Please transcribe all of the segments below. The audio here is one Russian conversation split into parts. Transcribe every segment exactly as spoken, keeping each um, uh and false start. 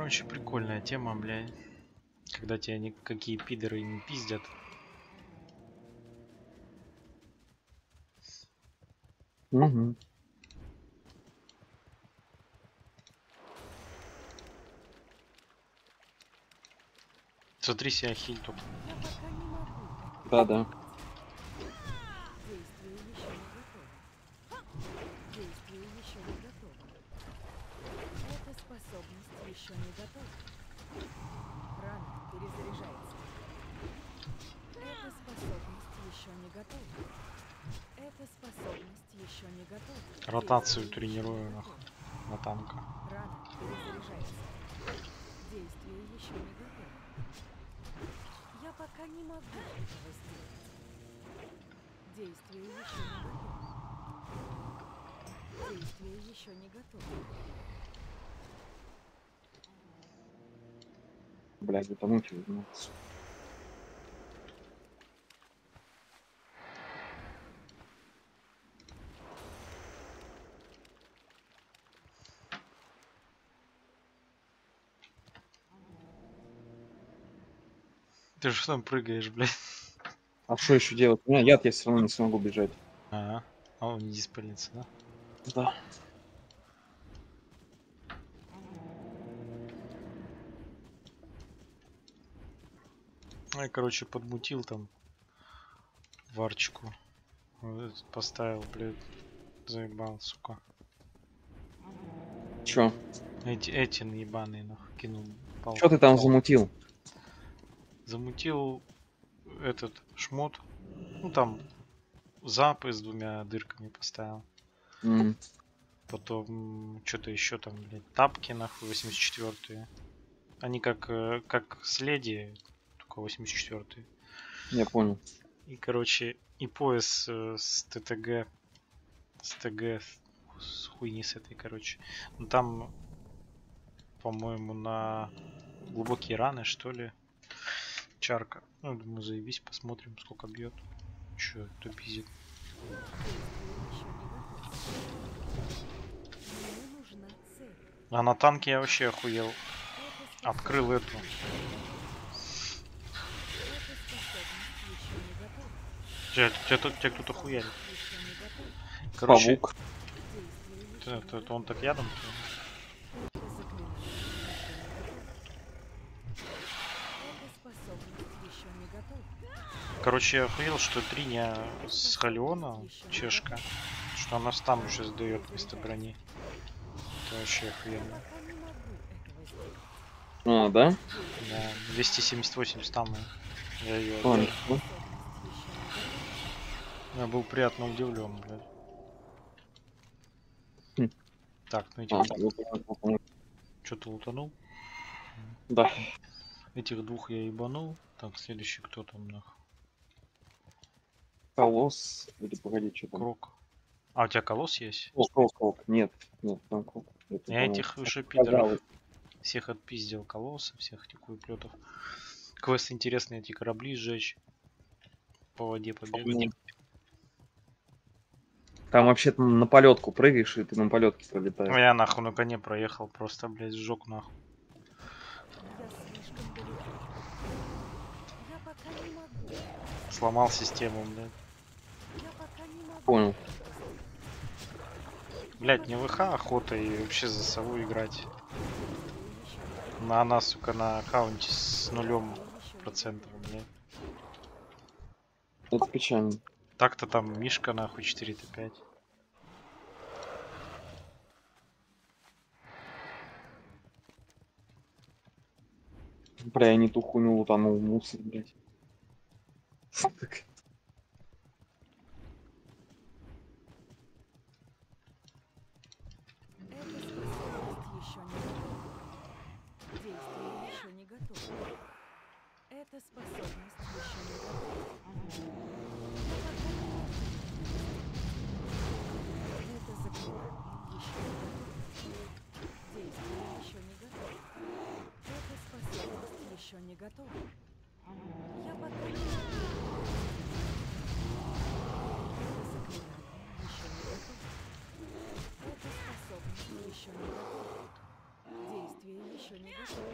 Короче, прикольная тема, блядь. Когда тебя никакие пидоры не пиздят. Угу. Смотри себя хиль тут. Да-да. Действие еще не готово. Эта способность еще не готова. Рано перезаряжается. Эта способность еще не готова. Эта способность еще не готова. Ротацию тренирую нахуй на танка. Рано перезаряжается. Действие еще не готово. Я пока не могу этого сделать. Действие еще не готово. Действие еще не готово. Блядь, утонуть возьму. Ты же там прыгаешь, блядь. А что еще делать? У меня яд, я все равно не смогу бежать. Ага. А он не диспалится, да? Да. Ну, я, короче, подмутил там варчику. Вот, поставил, блядь. Заебал, сука. Чё? Эти, эти наебаные, нахуй, кинул палку. Чё ты там замутил? Замутил этот шмот. Ну там запы с двумя дырками поставил. М. Потом что-то еще там, блядь, тапки нахуй восемьдесят четвёртые. Они как, э, как следи, только восемьдесят четвёртые. Я понял. И, короче, и пояс э, с ТТГ, с ТГ, с хуйни с этой, короче. Ну там, по-моему, на глубокие раны, что ли, чарка. Ну, думаю, заебись, посмотрим, сколько бьет. Че, кто пиздит. Мне нужна цель. А на танке я вообще охуел. Открыл эту. Эта способность еще не готова. Тебя, тебя тут, тебя кто-то хуярит. Еще не готова. Короче, Павук. Действие еще это, это он так ядом? Это заклинание еще не готово. Эта способность еще не готова. Короче, я охуел, что Триня с Халиона, чешка, что она стам уже сдает вместо брони. Это вообще охуенно. Пока не могу этого сделать. А, да? Да, двести семьдесят восемь стамы. Я ее Понял. Способность еще не готова. Я был приятно удивлен, блядь. Хм. Так, ну этих А, вот, вот, вот, вот. что-то лутанул. Да. Этих двух я ебанул. Так, следующий кто там нах? Колосс. Или погоди, что там? Крок. А у тебя колосс есть? Крок, крок, крок. Нет, нет, там крок. Это, Я по-моему, этих уже пожалуй. пидоров всех отпиздил, колосса, всех этих хуеплетов. Квест интересный, эти корабли сжечь. По воде побегать. Там вообще-то на полетку прыгаешь, и ты на полетке Ну пролетаешь. я нахуй на коне проехал, просто, блядь, сжег нахуй. Я слишком далеко. Я пока не могу. Сломал систему, блядь. Я пока не могу. Понял. Блядь, не ВХ охота и вообще за сову играть. На она, сука, на аккаунте с нулем процентов, блядь. Это печально. Так-то там Мишка нахуй четыре тэ пять. Бля, я не ту хуйню утонул, мусор, блядь. Так. Эта способность еще не готова. Эта способность еще не готова. Эта способность еще не готова. Я пока не могу. Это заклинание еще не готово. Эта способность еще не готова. Действие еще еще не готово.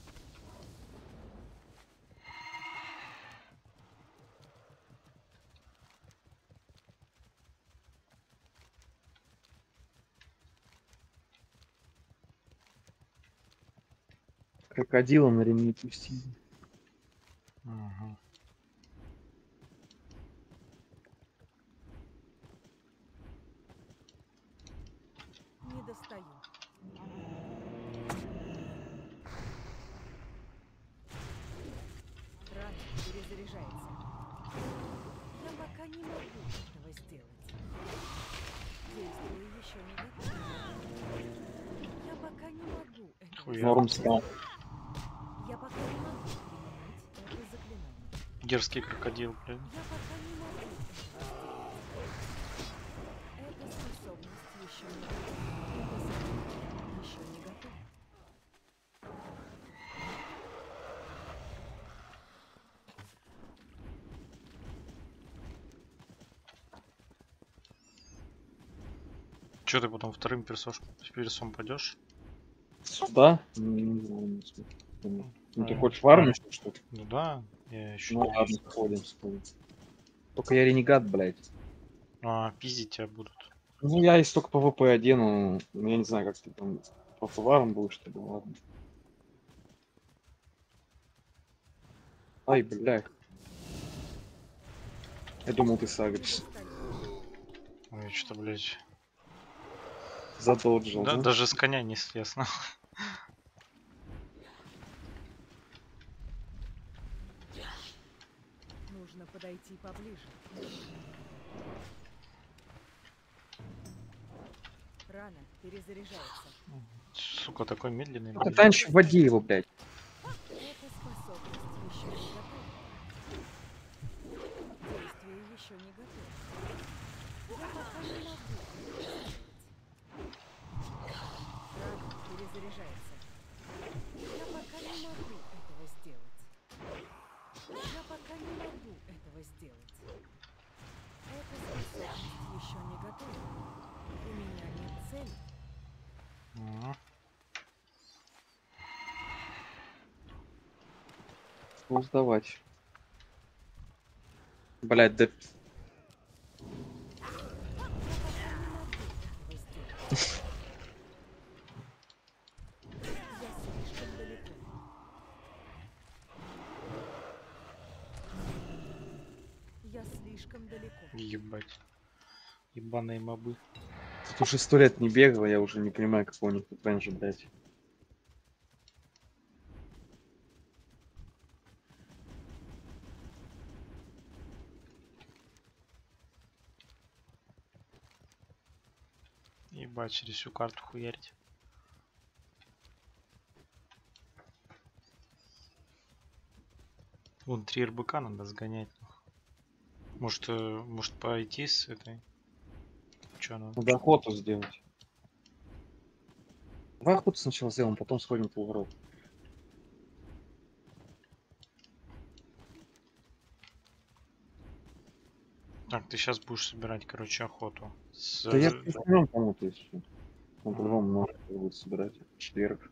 Крокодила на ремни пустили. Мгм. Не достаю. Рано перезаряжается. Я пока не могу этого сделать. Действие еще не готово. Я пока не могу этого Хуя. Норм сделать. стал. Я пока не могу применить это заклинание. Дерзкий крокодил, блин. Я пока не могу этого сделать. Эта способность еще не готова. Это заклинание еще не готово. Че ты потом вторым персош... персом пойдешь? Сюда? Не, не знаю, не знаю. Ну ты А, хочешь в армию, что ли? Ну да, я еще Ну ладно, сходим, сходим. Только я ренегат, блядь. А, пиздить тебя будут. Ну я если только ПВП одену, ну, я не знаю, как ты там по товарам будешь, тогда ладно. Ай, блядь. Я думал, ты Не сагришь. достаю. Ой, что, блядь. Задоджил, Да, да? даже с коня не слез, нахуй. Нужно подойти поближе. Рано перезаряжается. Сука, такой медленный, Ну, ты блядь. раньше вводи его, блядь. Эта способность еще не готова. Действие еще не готово. Я пока не могу этого сделать. Рано перезаряжается. Я пока не могу этого сделать. Я пока не могу этого сделать. Эта способность еще не готова. У меня нет цели. Ага. Ну, сдавать. Блядь, да... Я слишком далеко. Я слишком далеко. Ебать. Ебаные мобы. Тут уже сто лет не бегал, я уже не понимаю, какой у них тут раньше, блядь. Ебать, через всю карту хуярить. Вон три РБК надо сгонять. Может, э, может пойти с этой? Че она? Надо охоту сделать. Давай охоту сначала сделаем, потом сходим по ворот. Так, ты сейчас будешь собирать, короче, охоту. С... Да я з- пустим кому-то еще. Он Ага. по-любому может будет собирать. В четверг.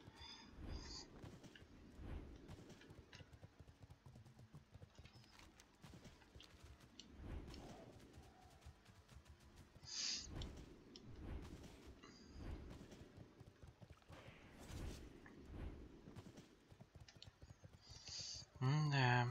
М-да.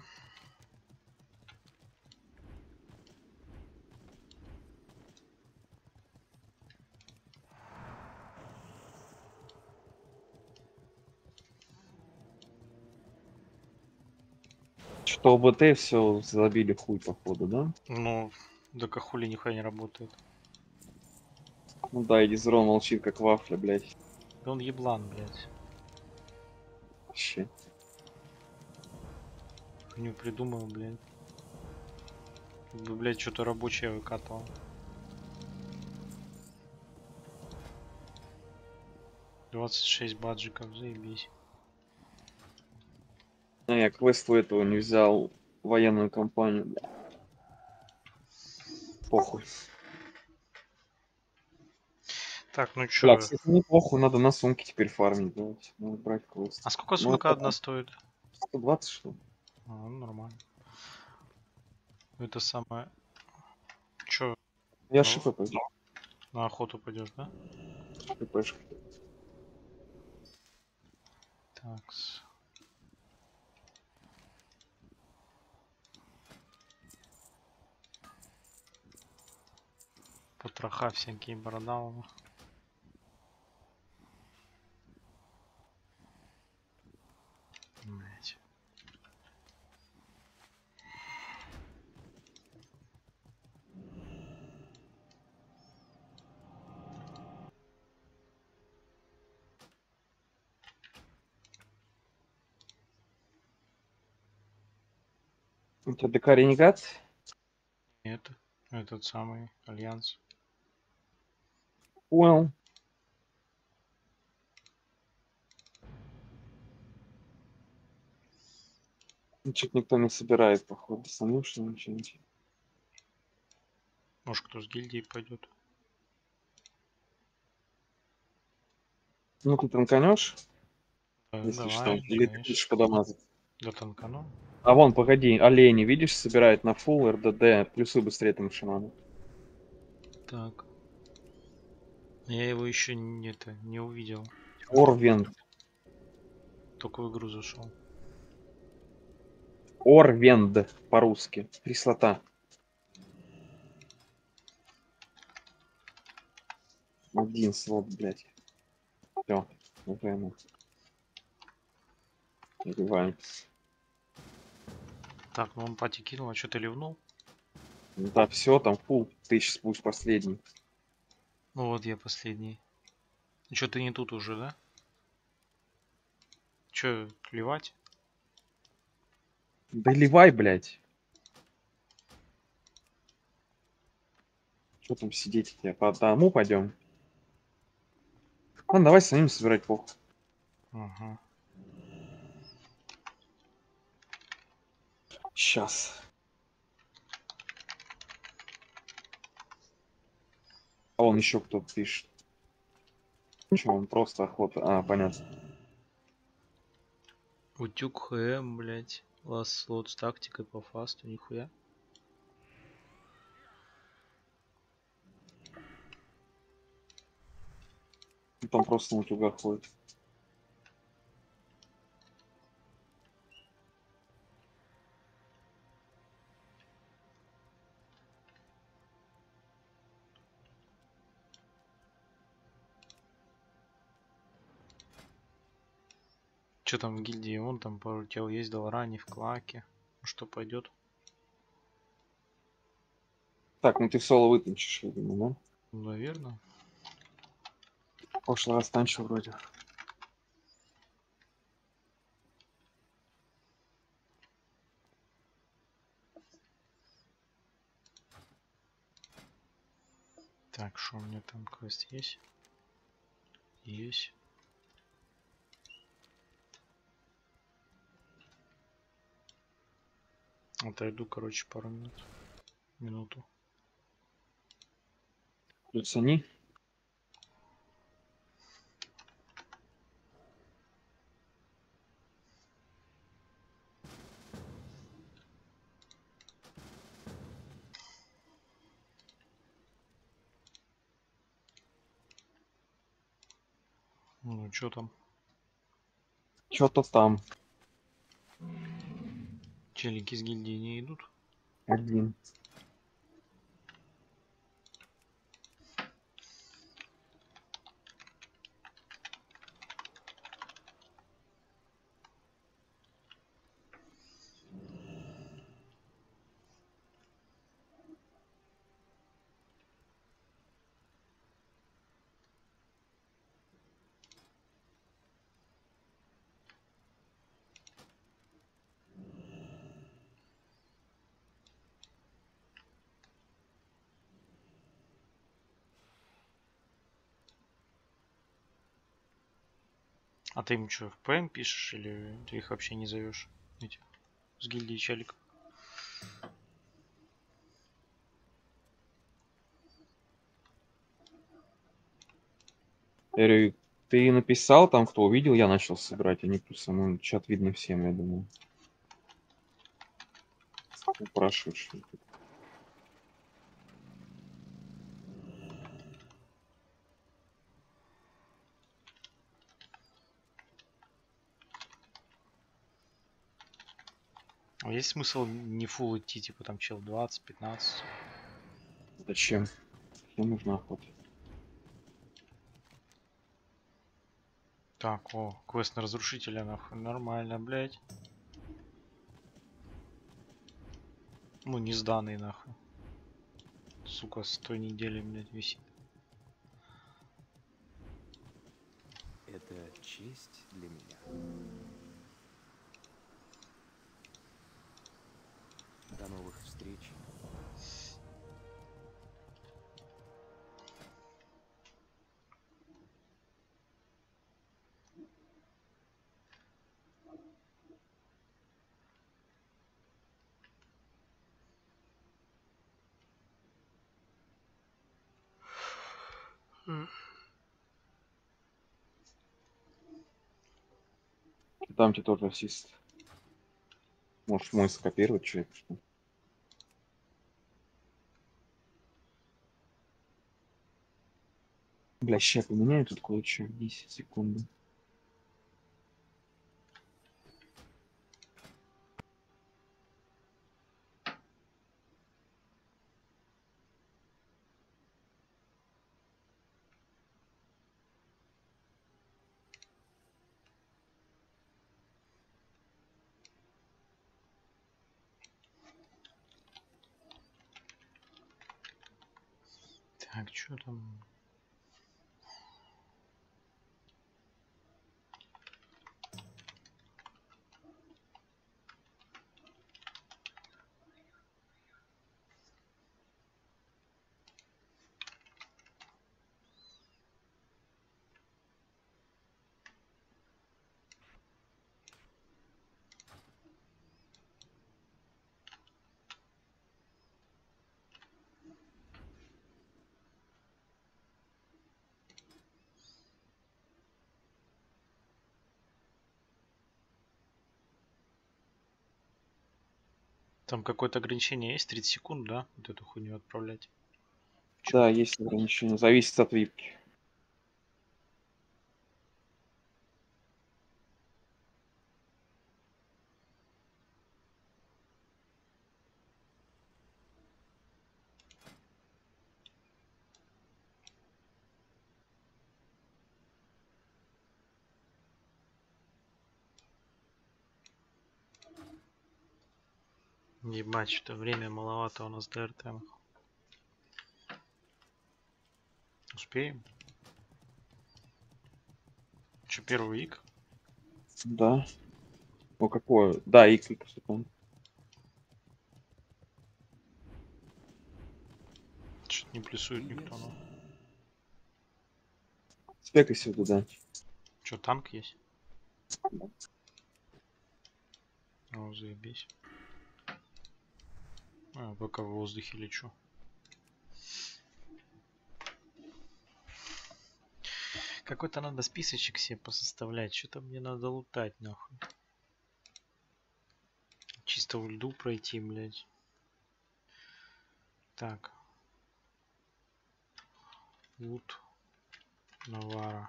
Что ОБТ все забили хуй походу, да? Ну, да хули нихуя не работает. Ну да, и Дизрон молчит как вафля, блядь. Да он еблан, блядь. Вообще. Хуйню придумал, блядь. Как бы, блядь, что-то рабочее выкатывал. двадцать шесть баджиков, заебись. А я квесту этого не взял военную компанию, бля. Похуй. Так, ну Бля, чё? кстати, неплохо, надо на сумке теперь фармить делать. Надо брать квест. А сколько Ну, сумка это одна стоит? сто двадцать, что ли? А, ну, нормально. Это самое... Чё, Я ну, шипы пойду. на охоту пойдешь, да? ШПшка. Так. Потроха всякие бородавы. Блять. У тебя ДК Ренегат? Это, этот самый альянс. Понял. Что-то никто не собирает, походу. Самим что ли ничего не. Может, кто с гильдии пойдет. Ну ты танканешь, Да, если что. давай, Или ты конечно. хочешь подамазать. Да танкану. А вон, погоди, олени, видишь, собирает на фул РДД, плюсы быстрее там шамана. Так. Я его еще не, это, не увидел. Орвенд. Только в игру зашел. Орвенд по-русски. Кислота. Один слот, блядь. Все. Убиваем. Убиваем. Так, ну он пати кинул, а что ты ливнул? Да, все, там фул. Ты сейчас будешь последний. Ну вот я последний. Что ты не тут уже, да? Че, плевать? Доливай, блядь. Что там сидеть? Я по одному пойдем. Ну, давай самим собирать похуй. Ага. Сейчас. А он еще кто-то пишет. Ничего, он просто охота. А, понятно. Утюг ХМ, блять. Ласт слот с тактикой по фасту, нихуя. Он там просто на утюга ходит. Че там в гильдии? Он там пару тел ездил ранее в клаке. Ну что, пойдет? Так, ну ты соло вытанчишь, я думаю, да? Наверное. В прошлый раз танчил вроде. Так, что у меня там квест есть? Есть. Отойду, короче, пару минут. Минуту. Плюс они. Ну, что там? Что-то там. Челики с гильдии не идут? Один. А ты им что, в ПМ пишешь или ты их вообще не зовешь? Этих с гильдии челиков? Я говорю, ты написал там, кто увидел, я начал собирать. Они просто, ну, чат видно всем, я думаю. Упрашивают, что ли. А есть смысл не фул идти, типа там чел двадцать пятнадцать? Зачем? Всем нужна охота. Так, о, квест на разрушителя, нахуй. Нормально, блядь. Ну, не сданный, нахуй. Сука, с той недели, блядь, висит. Это честь для меня. До новых встреч. Там тебе тоже ассист. Можешь мой скопировать, что это что. Бля, ща поменяю тут кое-что. десять секунд. Так, что там? Там какое-то ограничение есть? тридцать секунд, да? Вот эту хуйню отправлять. Чё? Да, есть ограничения. Зависит от випки. Ебать, что время маловато у нас до эр тэ эм. Успеем? Че, первый ик? Да. О, какое? Да, и как там. Что-то не плюсует никто, ну. Спекай сюда, да. Че, танк есть? О, заебись. А, пока в воздухе лечу. Какой-то надо списочек себе посоставлять. Что-то мне надо лутать, нахуй. Чисто в льду пройти, блядь. Так. Лут. Навара.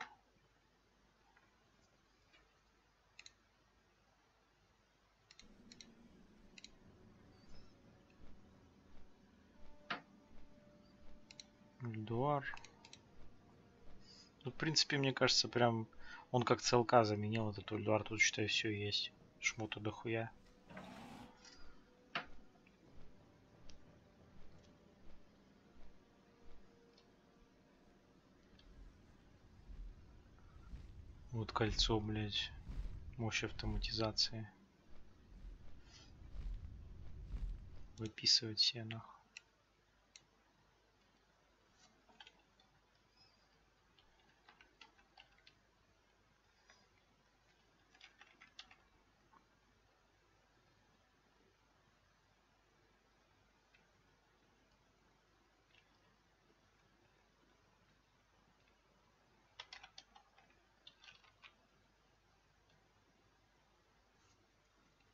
Эльдуар. Ну, в принципе, мне кажется, прям он как ЦЛК заменил этот Эльдуар. Тут, считай, все есть. Шмота дохуя. Вот кольцо, блядь. Мощь автоматизации. Выписывать все нахуй.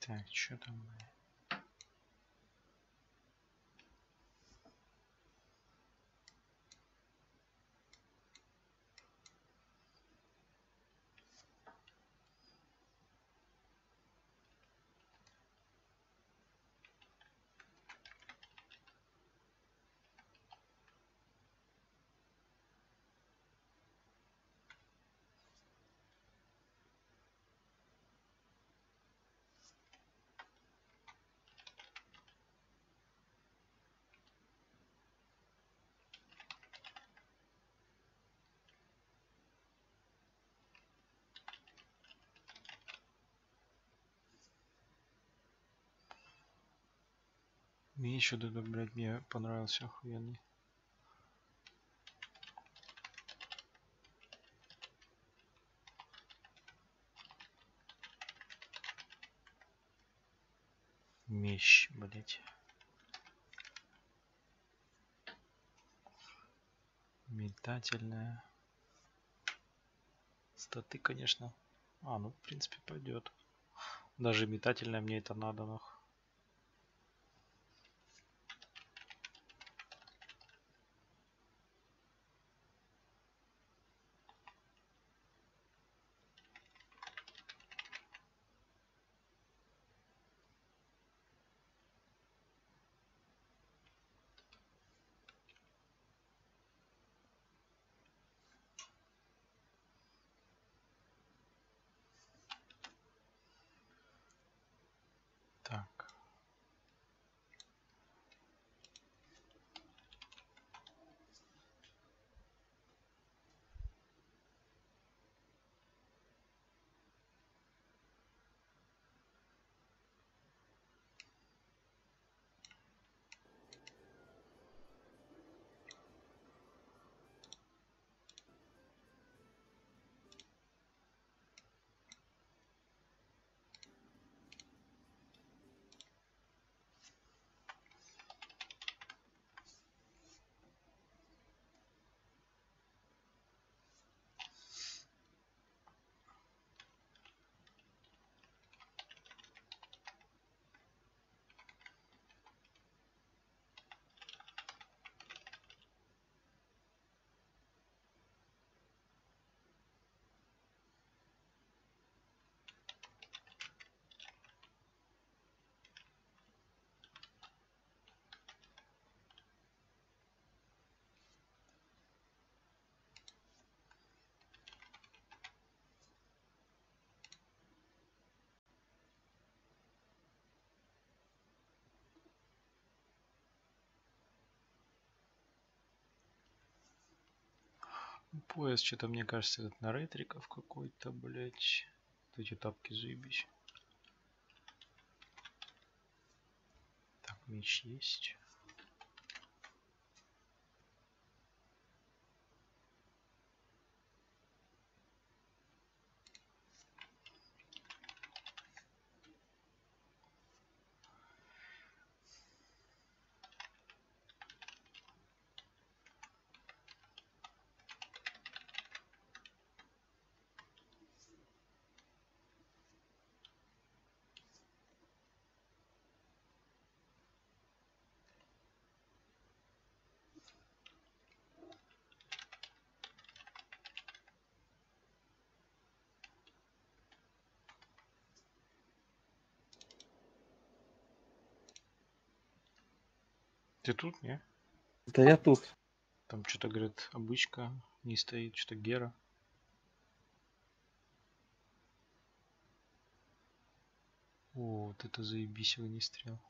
Так, что там? блядь? Мне еще этот, блядь, мне понравился охуенный. Меч, блядь. Метательная. Статы, конечно. А, ну, в принципе, пойдет. Даже метательная мне это надо, нахуй. Так. Пояс, что-то мне кажется, этот на ретриков какой-то, блять. Вот эти тапки заебись. Так, меч есть. Ты тут, не? Да я тут. Там что-то, говорят, обычка не стоит, что-то Гера. О, вот это заебись огнестрел.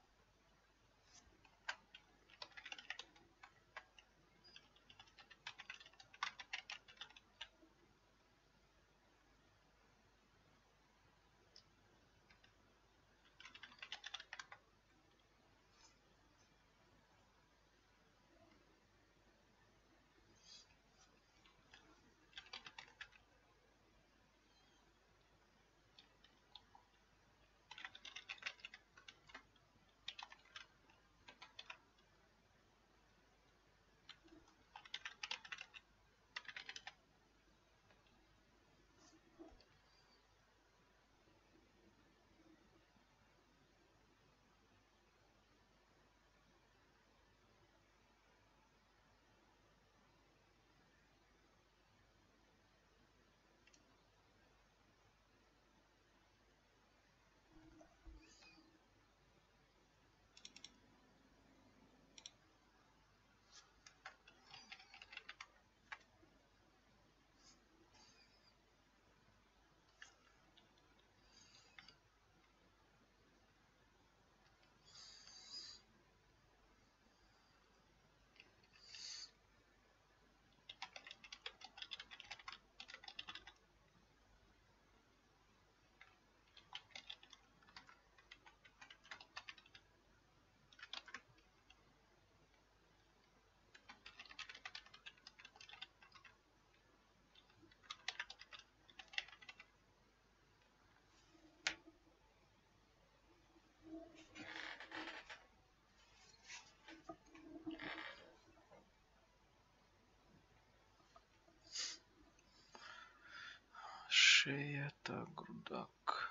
Шея, так, грудак.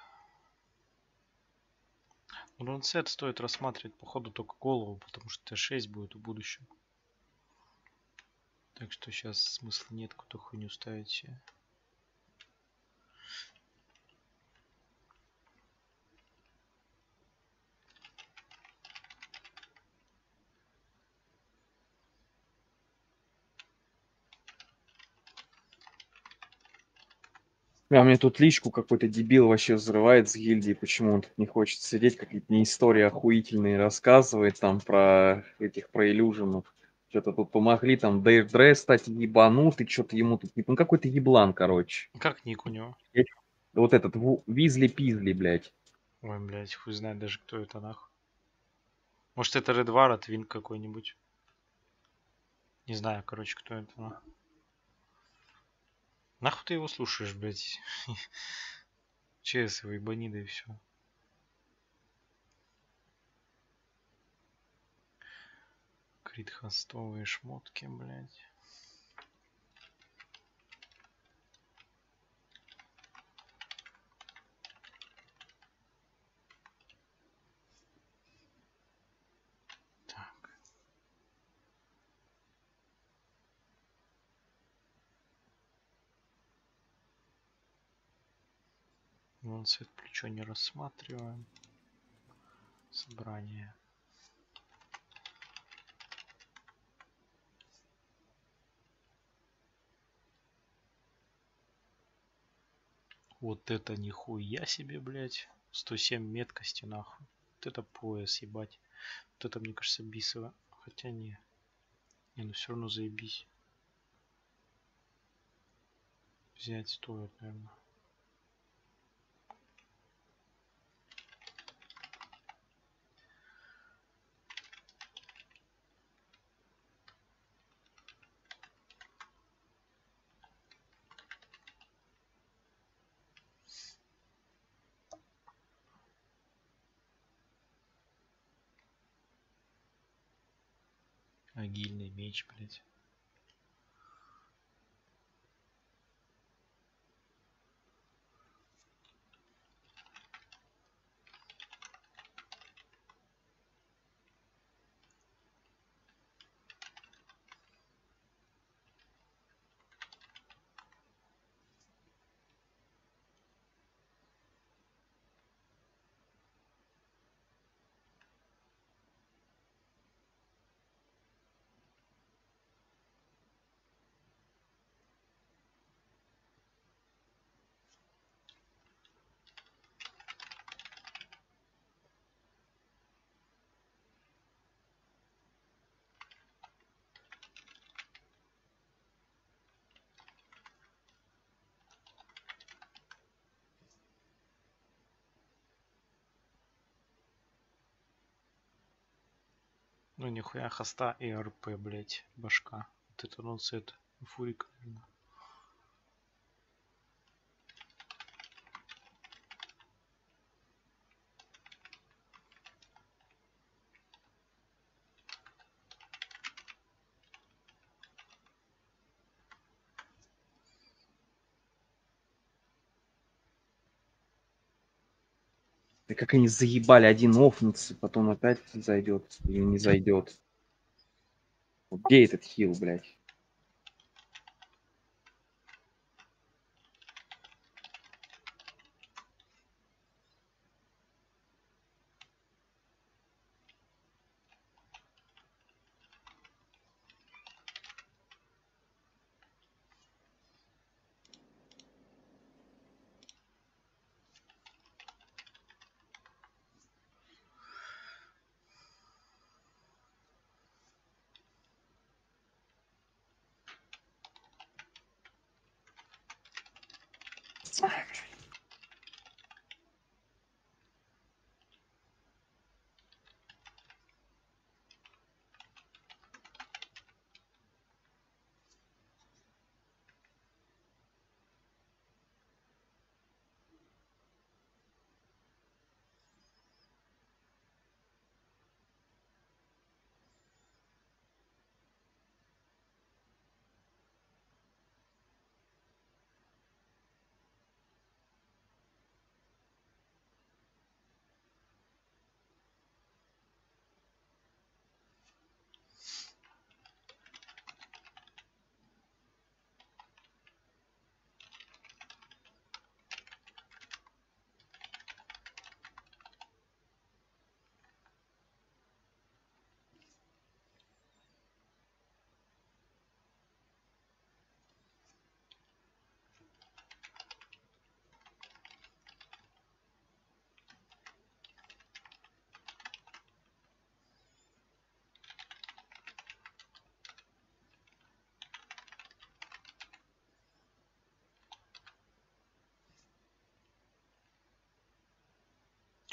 Рунсет стоит рассматривать, походу, только голову, потому что Т шесть будет в будущем. Так что сейчас смысла нет какую-то хуйню ставить себе. А мне тут личку какой-то дебил вообще взрывает с гильдии, почему он тут не хочет сидеть, какие-то мне истории охуительные рассказывает там про этих, про иллюженов. Что-то тут помогли, там Дейрдре, кстати, ебанутый, что-то ему тут, ну какой-то еблан, короче. Как ник у него? Я- Вот этот Ву- Визли-Пизли, блядь. Ой, блядь, хуй знает даже кто это нахуй. Может это Редвар от Винк какой-нибудь. Не знаю, короче, кто это нахуй. Нахуй ты его слушаешь, блядь? ЧС его ебани, да и все. Крит хостовые шмотки, блядь. Так. Вон цвет плечо не рассматриваем. Собрание. Вот это нихуя себе, блядь. сто семь меткости, нахуй. Вот это пояс, ебать. Вот это, мне кажется, бисово. Хотя не. Не, ну все равно заебись. Взять стоит, наверное. Агильный меч, блядь. Ну нихуя хоста и РП, блядь, башка. Вот это нонсет. Фурик, наверное. Да как они заебали, один офнется, потом опять зайдет или не зайдет. Вот где этот хил, блядь?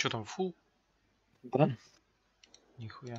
Чё там, фул? Да? Нихуя.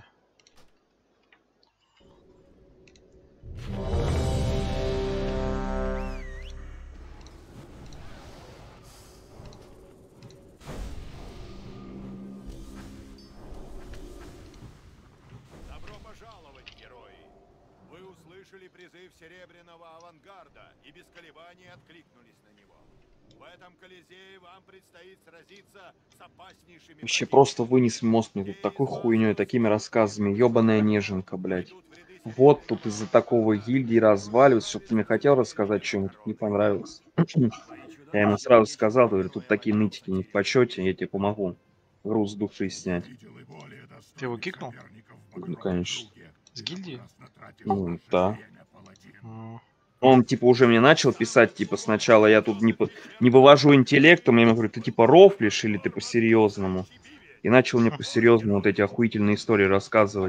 Добро пожаловать, герои! Вы услышали призыв Серебряного Авангарда и без колебаний откликнулись на него. В этом Колизее вам предстоит сразиться с опаснейшими Вообще противниками. просто вынес мозг мне тут такой хуйней, такими рассказами. Ёбаная неженка, блядь. Вот тут из-за такого гильдии разваливаются, чтоб ты мне хотел рассказать, что ему тут не понравилось. Я ему сразу сказал, говорю, тут такие нытики не в почете, я тебе помогу груз души снять. Ты его кикнул? Ну, конечно. С гильдии? Ну, да. М, Он, типа, уже мне начал писать, типа, сначала я тут не, по- не вывожу интеллектом, я ему говорю, ты, типа, рофлишь или ты по-серьезному? И начал мне по-серьезному вот эти охуительные истории рассказывать.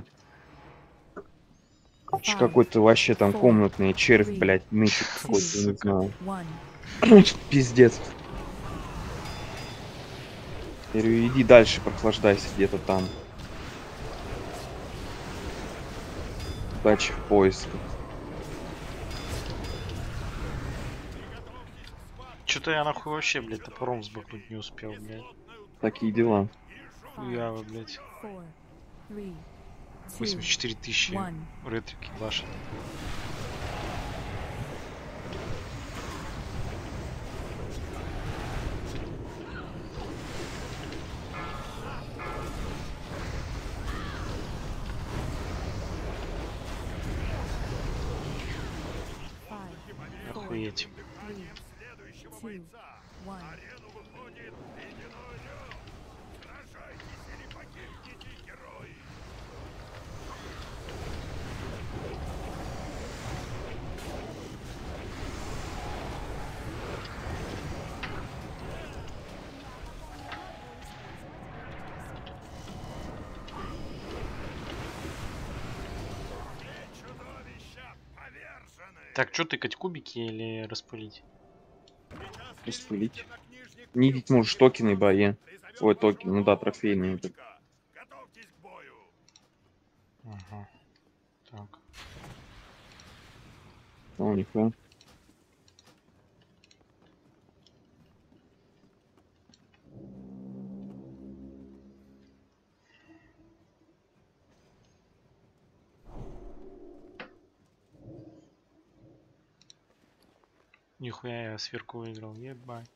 Короче, какой-то вообще там комнатный червь, блядь, нытик какой-то, не Сука. знаю. Пиздец. Я говорю, иди дальше, прохлаждайся где-то там. Удачи в поисках. Чё-то я нахуй вообще, блядь, топором взбахнуть не успел, блядь. Такие дела. Хуяво, блядь. Four, three, two, восемьдесят четыре тысячи one. ретрики лашат. Five, four, Охуеть. three, Следующего two, бойца one. на арену выходит Ледяной Лев. Сражайтесь или погибните, герои! Все чудовища повержены! Так, что тыкать, кубики или распылить? Распылить. Не видеть можешь токены бои. Ой, токен, ну да, трофейные. это. Готовьтесь к бою. Ага. Так. О, нихуя. Нихуя я сверху выиграл, ебать.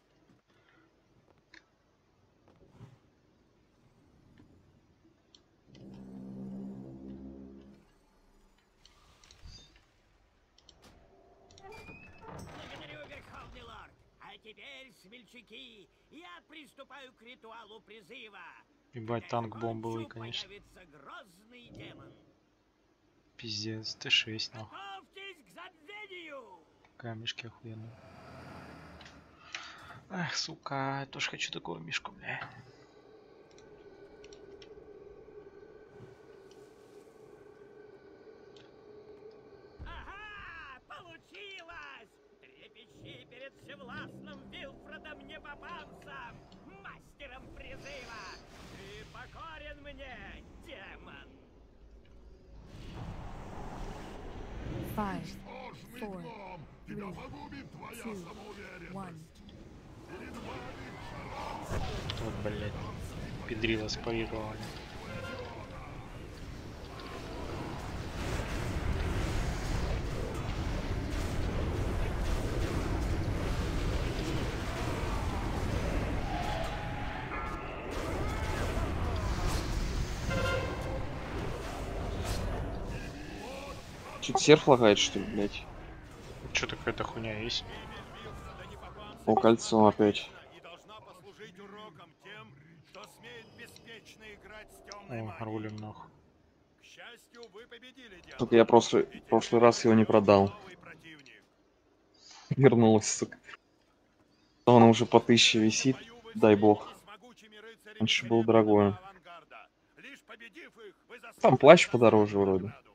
Благодарю, Верховный Лорд. А теперь, смельчаки, я приступаю к ритуалу призыва. Ебать, танк бомбовый, Ночью конечно. появится грозный демон. Пиздец, Т шесть, нахуй. Готовьтесь к забвению! Камешки охуенные. Ах, сука, я тоже хочу такого мишку, бля. Ага! Получилось! Трепещи перед всевластным Вилфредом Непопанцем, мастером призыва! Ты покорен мне, демон! Five, four, three, two, one. Вот, блядь. Педрила спарировали. Чё-то серф лагает, что ли, блядь? Что такая-то хуйня есть? О, кольцо опять. И должна послужить уроком тем, кто смеет беспечно играть с темной О, магией. рулем нахуй. К счастью, вы победили демона. Только я просто в прошлый раз его не продал. Новый противник. Вернулась, сука. Но она уже по тысяче висит, В бою вы дай бог. встретитесь с могучими рыцарями Раньше было Серебряного дорогое. Авангарда. Лишь победив их, вы Там заслужите плащ достойную подороже вроде. награду.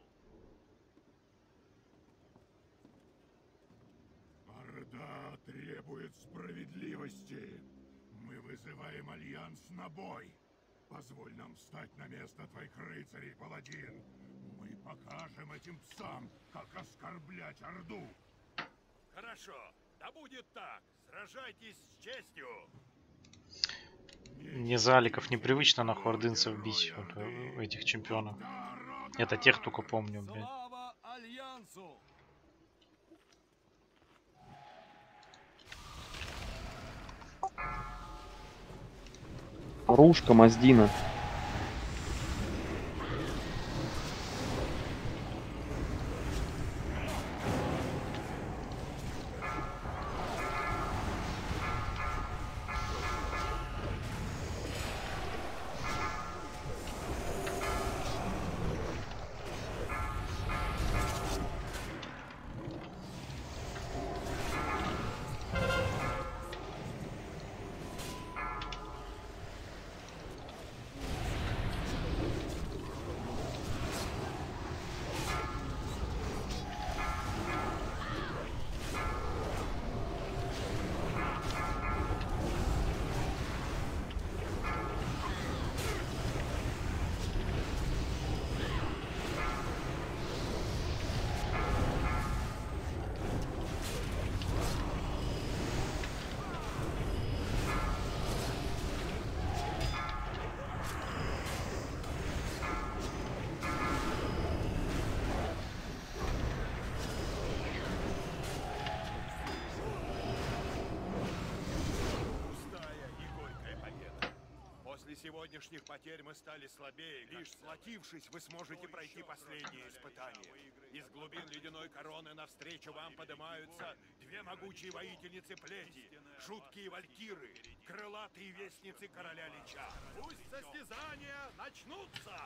Орда требует справедливости. Мы вызываем альянс на бой. Позволь нам встать на место твоих рыцарей, паладин. Мы покажем этим псам, как оскорблять Орду. Хорошо, да будет так. Сражайтесь с честью. Мне за аликов непривычно на ордынцев бить вот, э, этих чемпионов. Это тех только помню, блядь. Слава Альянсу! Рушка, Маздина. Пустая и горькая победа. После сегодняшних потерь мы стали слабее. Лишь сплотившись, вы сможете пройти последние испытания. Из глубин ледяной короны навстречу вам поднимаются две могучие воительницы плети, жуткие валькиры, крылатые вестницы короля Лича. Пусть состязания начнутся!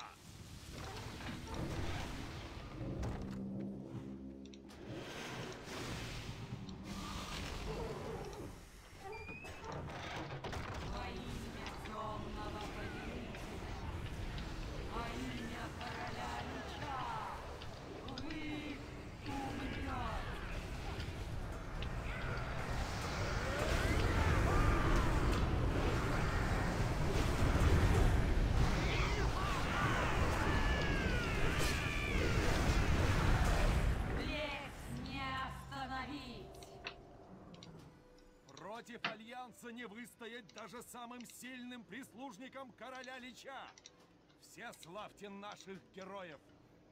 Против Альянса не выстоять даже самым сильным прислужникам короля Лича. Все славьте наших героев.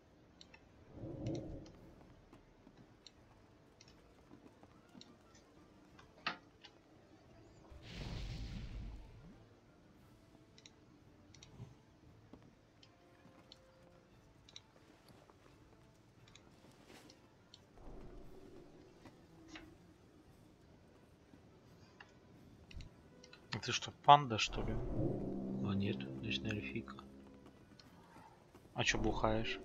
Ты что, панда, что ли? А нет, ночная эльфийка. А чё бухаешь?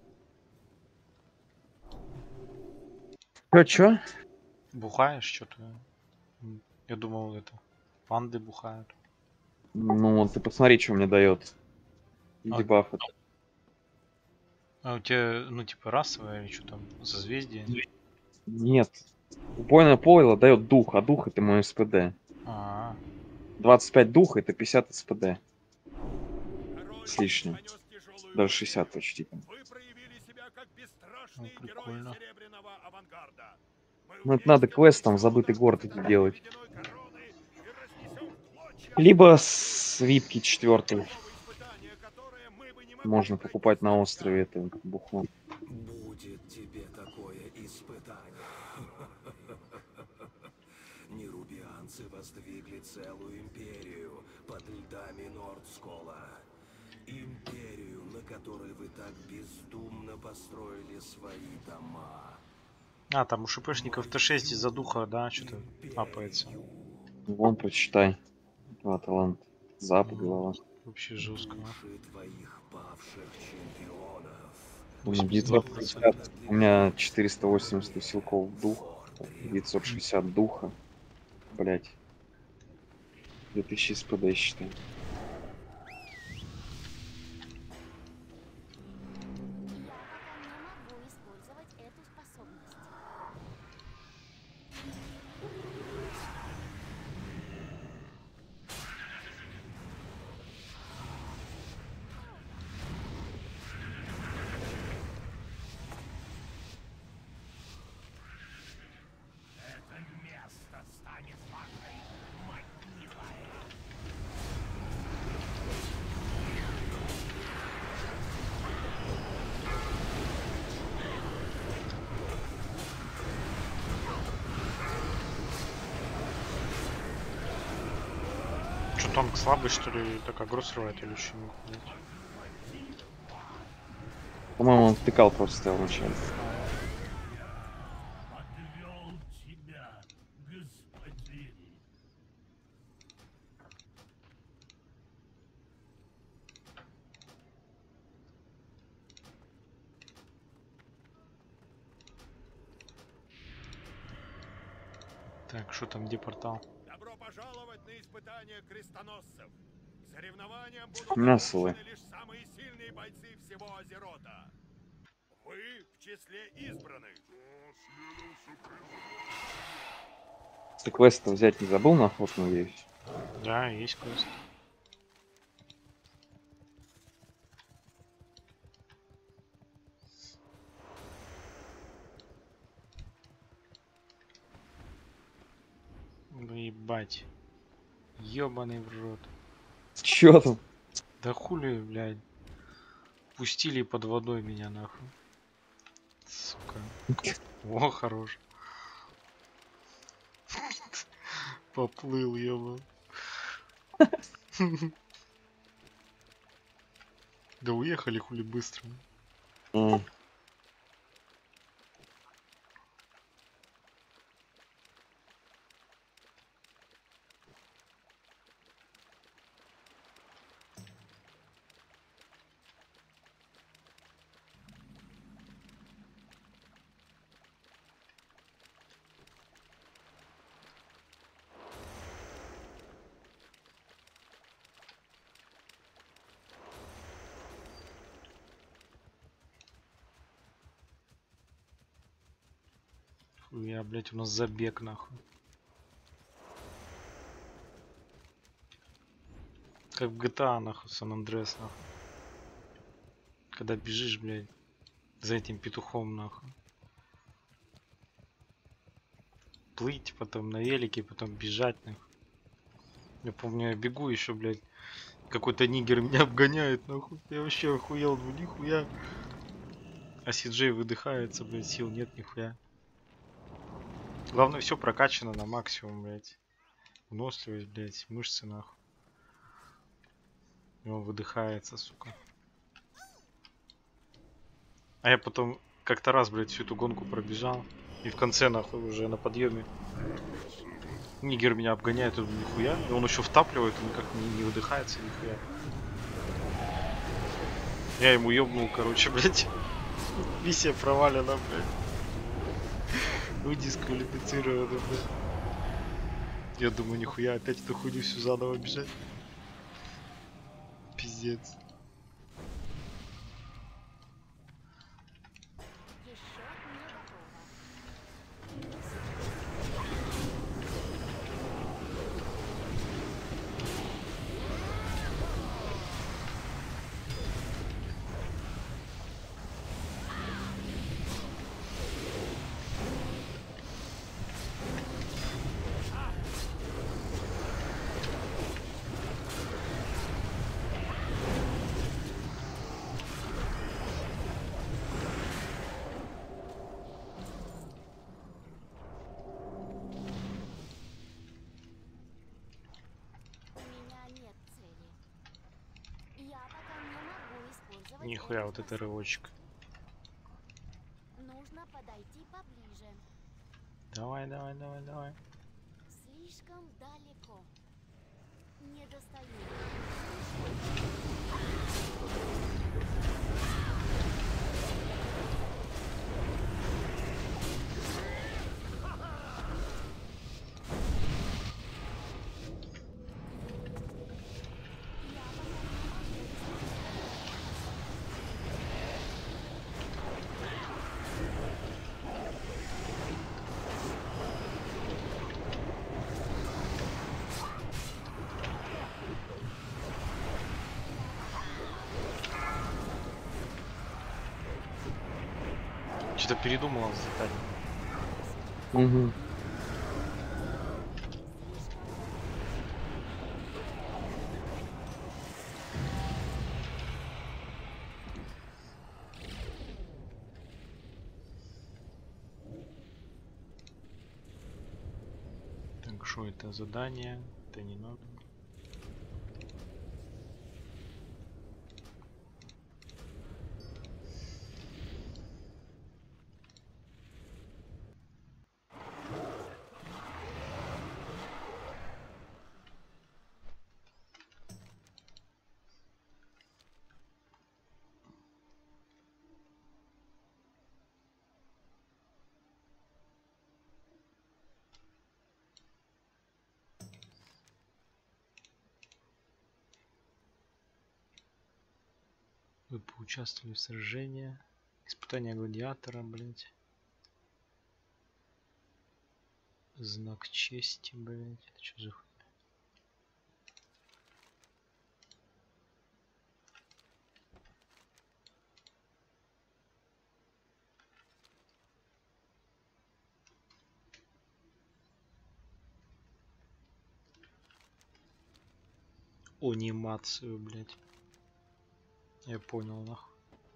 Чё, чё? Бухаешь что-то? Я думал, это панды бухают. Ну, ты посмотри, что мне дает. А- Дебаф. А у тебя, ну, типа, расовое или что там, созвездие? Нет. Убойное пойло дает дух, а дух это мой СПД. А, двадцать пять духа это пятьдесят СПД. Король С лишним. понес тяжелую Даже потерю. шестьдесят почти. Вы проявили себя как бесстрашные Ну, герои прикольно. Серебряного авангарда. Мы Ну, это надо вместе квест там, нанесем забытый удар город по эти цитадели делать. ледяной короны и разнесем в клочья Либо с випки четвертый. такого испытания, которое мы бы не могли Можно пройти покупать на сами. острове это бухло. Будет тебе такое испытание. Нерубианцы воздвигли целую империю под льдами Нордскола. Империю, на которой вы так бездумно построили свои дома. а там у шипешников Т шесть из-за духа, да, что-то апается. Вон, прочитай. Два таланта. Запад, Мгм. голова. Вообще жестко. а. Души твоих павших чемпионов. У меня восемьдесят два девятьсот шестьдесят, у меня четыреста восемьдесят силков дух. девятьсот шестьдесят духа. Блять. две тысячи СПД считай. Я пока не могу использовать эту способность. Что танк слабый, что ли, так агро срывает или еще не мог понять. По-моему, он втыкал просто стоял вначале. Подвел тебя, господин. Так, что там, где портал? Добро пожаловать на испытание крестоносцев. К соревнованиям будут Мясовые. допущены лишь самые сильные бойцы всего Азерота. Вы в числе избранных. Ты квест взять не забыл на охоту, надеюсь? Да, есть квест. Ну ебать. Ёбаный в рот. Чё там? Да хули, блядь. Пустили под водой меня нахуй. Сука. О, хорош. Поплыл, ёба. Да уехали хули быстро. М. Я, блядь, у нас забег нахуй. Как в джи ти эй нахуй, Сан-Андреас нахуй. Когда бежишь, блядь, за этим петухом нахуй. Плыть, потом на велике, потом бежать нахуй. Я помню, я бегу еще, блядь. Какой-то нигер меня обгоняет нахуй. Я вообще охуел, ну нихуя. А Си Джей выдыхается, блядь, сил нет нихуя. Главное, все прокачано на максимум, блядь. Выносливость, блядь, мышцы нахуй. И он выдыхается, сука. А я потом как-то раз, блядь, всю эту гонку пробежал. И в конце, нахуй, уже на подъеме. Нигер меня обгоняет, и нихуя. И он еще втапливает, он никак не, не выдыхается, нихуя. Я ему ёбнул, короче, блядь. Миссия провалена, блядь. Ну, дисквалифицировано, блядь. Я думаю, нихуя, опять эту хуйню всю заново бежать. Пиздец. Еще не готово. У меня нет цели. Я пока не могу использовать Нихуя, эту вот это рывочек. способность. Нужно подойти поближе. Давай, давай, давай, давай. Слишком далеко. Не достаю. Что-то передумала взлетать. Угу. Так, что это задание? Это не надо. Вы поучаствовали в сражении. Испытание гладиатора, блять. Знак чести, блять. Это что за хуйня? Анимацию, блять. Я понял, нахуй.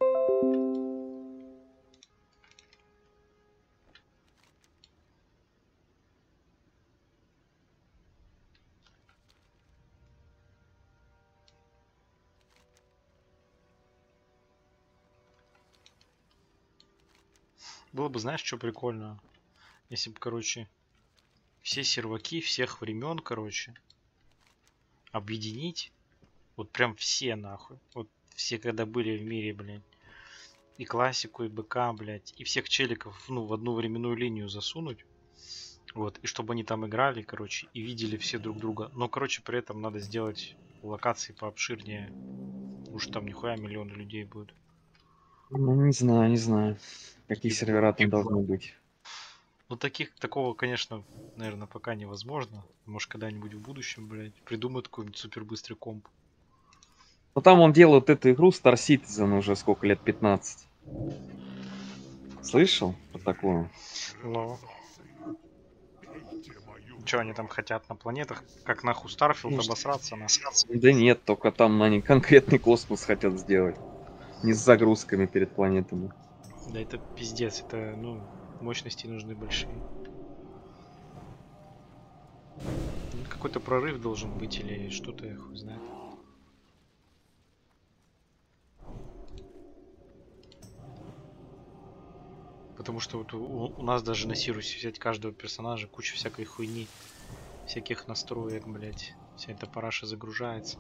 Было бы, знаешь, что прикольно? Если бы, короче, все серваки всех времен, короче, объединить. Вот прям все, нахуй. Вот все, когда были в мире, блядь. И классику, и БК, блядь. И всех челиков, ну, в одну временную линию засунуть. Вот. И чтобы они там играли, короче, и видели все друг друга. Но, короче, при этом надо сделать локации пообширнее. Уж там нихуя миллионы людей будет. Ну, не знаю, не знаю. Какие И- сервера там должны быть. Ну, таких, такого, конечно, наверное, пока невозможно. Может, когда-нибудь в будущем, блядь, придумают какой-нибудь супербыстрый комп. Ну там он делает эту игру Star Citizen уже сколько лет, пятнадцать. Слышал про такую? Ну. Че они там хотят на планетах? Как нахуй Старфилд Может. обосраться на? Да нет, только там они конкретный космос хотят сделать. Не с загрузками перед планетами. Да это пиздец, это, ну, мощности нужны большие. Ну, какой-то прорыв должен быть или что-то, я хуй знает. Потому что вот у, у нас даже на Сирусе взять каждого персонажа, куча всякой хуйни, всяких настроек, блять. Вся эта параша загружается.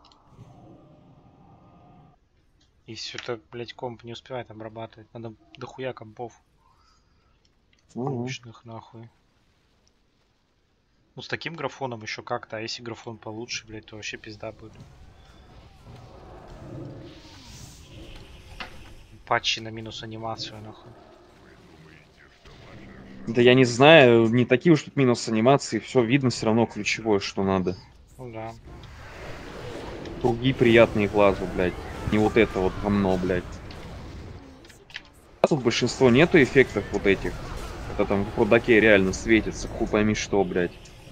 И все это, блять, комп не успевает обрабатывать. Надо дохуя компов. Ну, Мощных, нахуй. Ну, с таким графоном еще как-то, а если графон получше, блять, то вообще пизда будет. Патчи на минус анимацию, нахуй. да я не знаю, не такие уж тут минус анимации, все видно все равно ключевое, что надо. Ну да. Круги приятные глазу, блядь. Не вот это вот говно, блядь. А тут большинство нету эффектов вот этих. Это там в рудаке реально светится, хуй пойми что, блядь.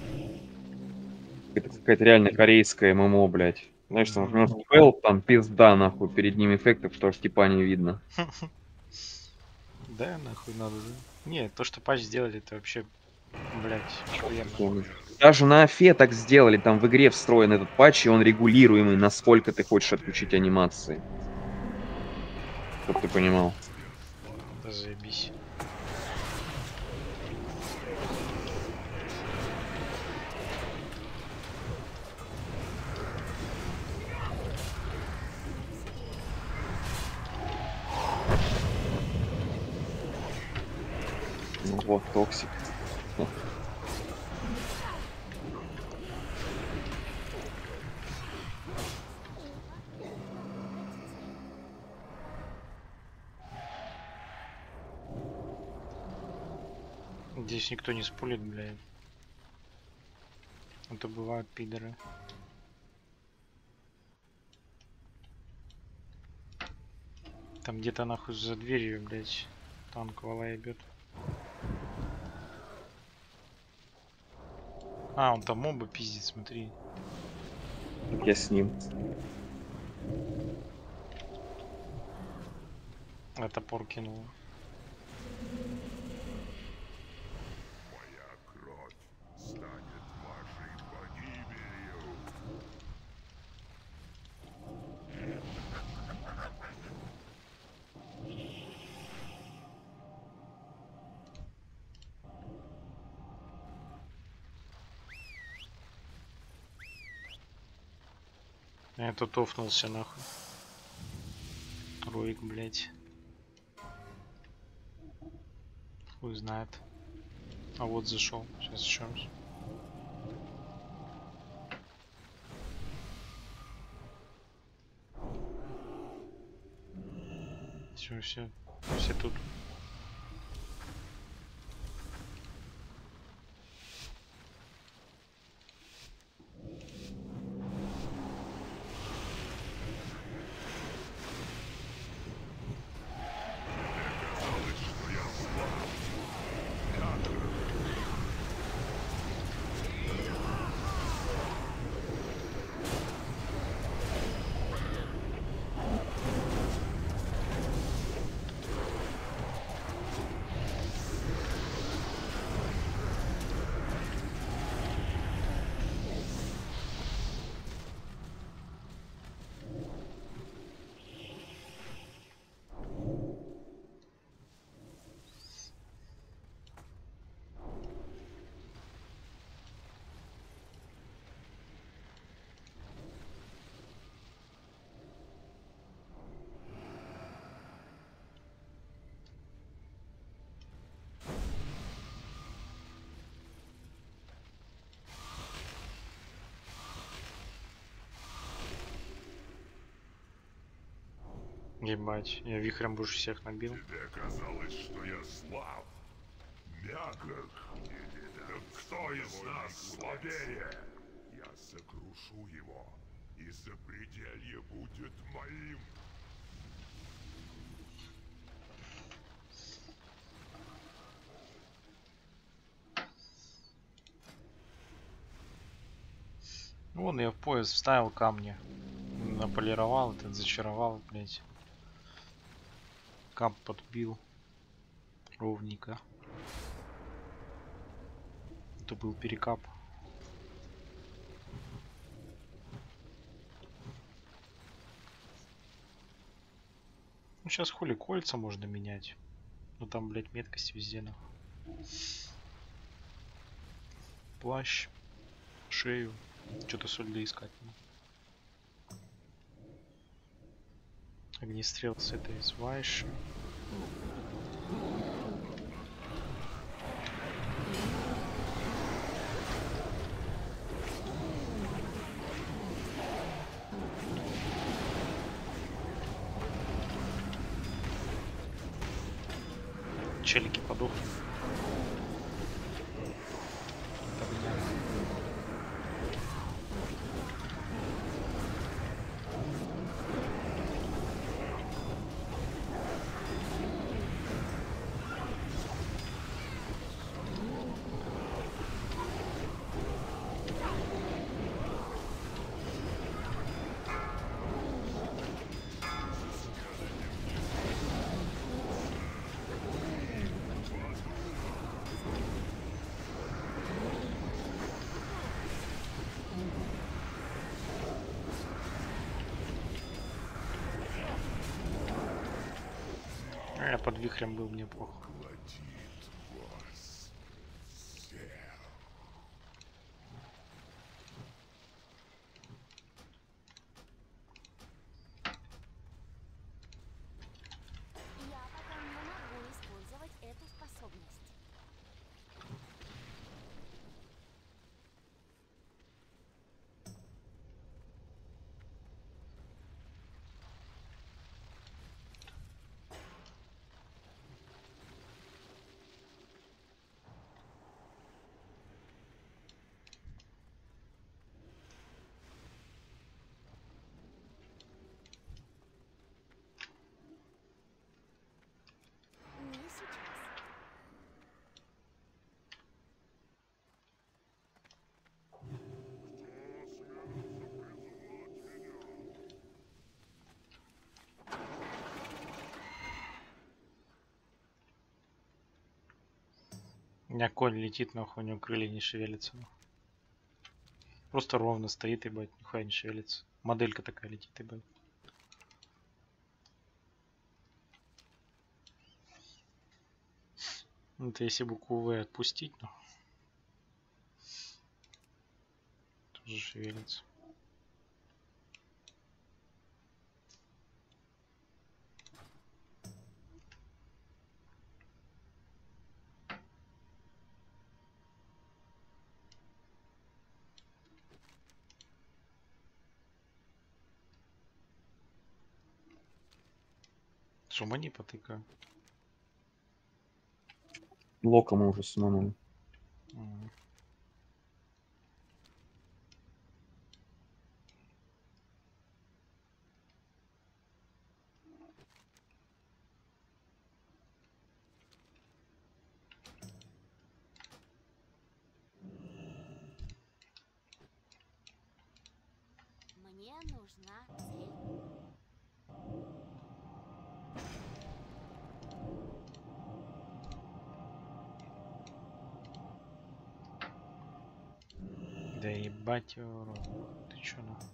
Это какая-то реально корейская ММО, блядь. Знаешь, там, например, Фэл, там пизда, нахуй, перед ним эффектов, что аж типа не видно. Да, нахуй надо, да? Не, то, что патч сделали, это вообще, блять, охуенно. Даже на Афе так сделали, там в игре встроен этот патч, и он регулируемый, насколько ты хочешь отключить анимации. Чтоб ты понимал. Да заебись. Ну вот, токсик. Здесь никто не спулит, блядь. Это бывают пидоры. Там где-то нахуй за дверью, блядь, танк вала ебет. А, он там моба пиздит, смотри. Я с ним. А топор кинул. Я тут офнулся нахуй. Роик, блять. Хуй знает. А вот зашел. Сейчас еще раз. Все, все, все тут. Ебать, я вихрем больше всех набил. Тебе казалось, что я слаб, мягок. Так кто из нас слабее? Я сокрушу его, и запределье будет моим. Вон я в пояс вставил камни. Наполировал этот, зачаровал, блять. Кап подбил. Ровненько. Это был перекап. Ну сейчас хули кольца можно менять. Ну там, блять, меткость везде нахуй. Плащ. Шею. Что-то сольно искать. Огнестрел с этой из Вайши. Челики подохли. Я под вихрем был, мне плохо. Я пока не могу использовать эту способность. Не сейчас. У меня конь летит, нахуй, у него крылья не шевелятся. Нахуй. Просто ровно стоит, ебать, нихуя не шевелится. Моделька такая летит, ебать. Это если букву В отпустить, ну. Тоже шевелится. Шумани потыкаю. Лока мы уже суманули. Мгм. Мне нужна цель. Да ебать его рот. Ты чё нахуй?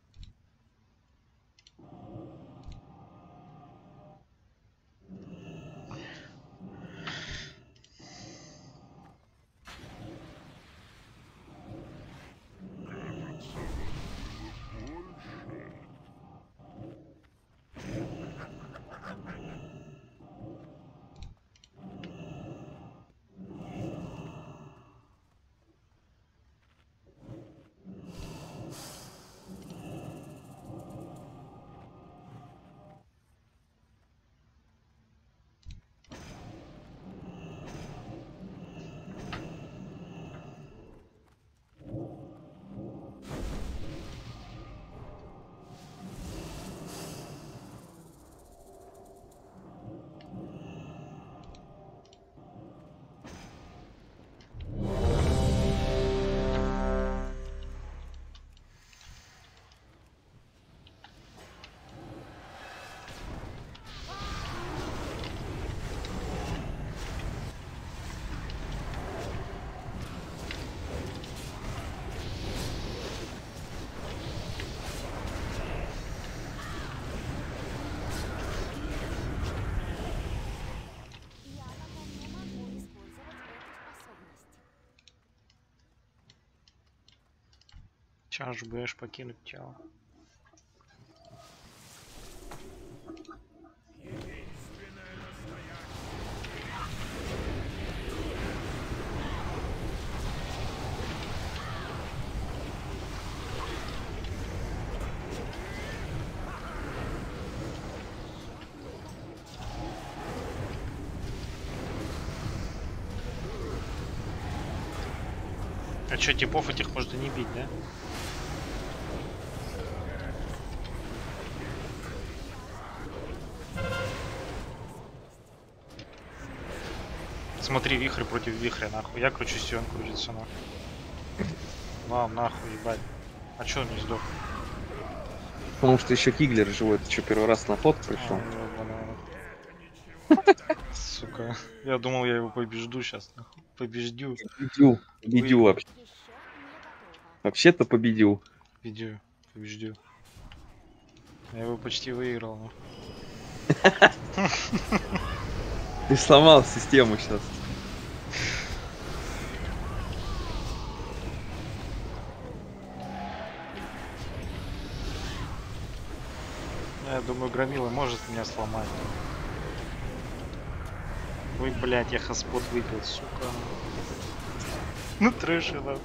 Я пока не могу использовать эту способность. Сейчас же будешь покинуть тело. А чё, типов этих можно не бить, да? Смотри, вихрь против вихря, нахуй. Я кручусь, и он крутится, нахуй. Вам нахуй, ебать. А чё он не сдох? Потому что еще Киглер живой. Ты что, первый раз на фот пришел? А, сука. Я думал, я его побежду сейчас, нахуй. Побеждю. Победил. Победил Выиграл. вообще. Еще не готова. Вообще-то победил. Победю. Побеждю. Я его почти выиграл, нахуй. Ты сломал систему сейчас. Я думаю, Громила может меня сломать. Ой, блядь, я хаспот выпил, сука. Ну трэш, да.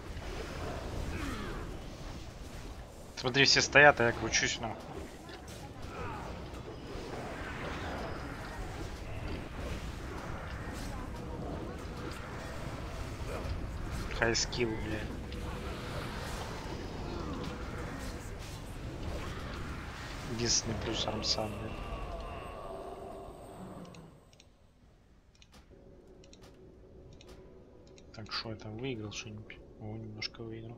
Смотри, все стоят, а я кручусь, нахуй. Хай скилл, бля. Единственный плюс Армсан, бля. Так, что я там выиграл что-нибудь? О, немножко выиграл.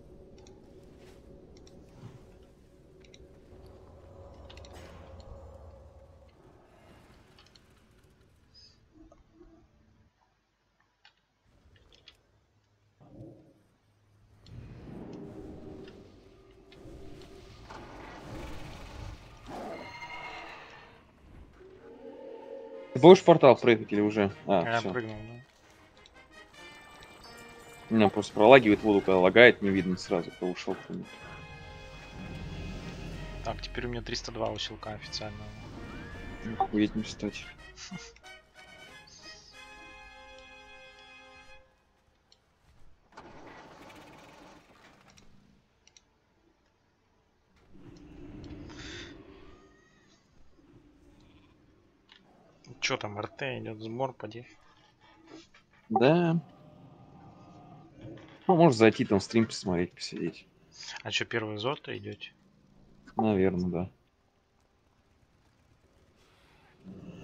Ты будешь в портал прыгать или уже? А, Я все. прыгнул, да. Меня просто пролагивает воду, когда лагает, не видно сразу, кто ушел. Кто нет. Так, теперь у меня триста два усилка официально. Охуеть не встать. Чё там, РТ идет сбор, поди. Да. Ну, можешь зайти там стрим посмотреть, посидеть. А чё, первый зод-то идете? Наверное, да.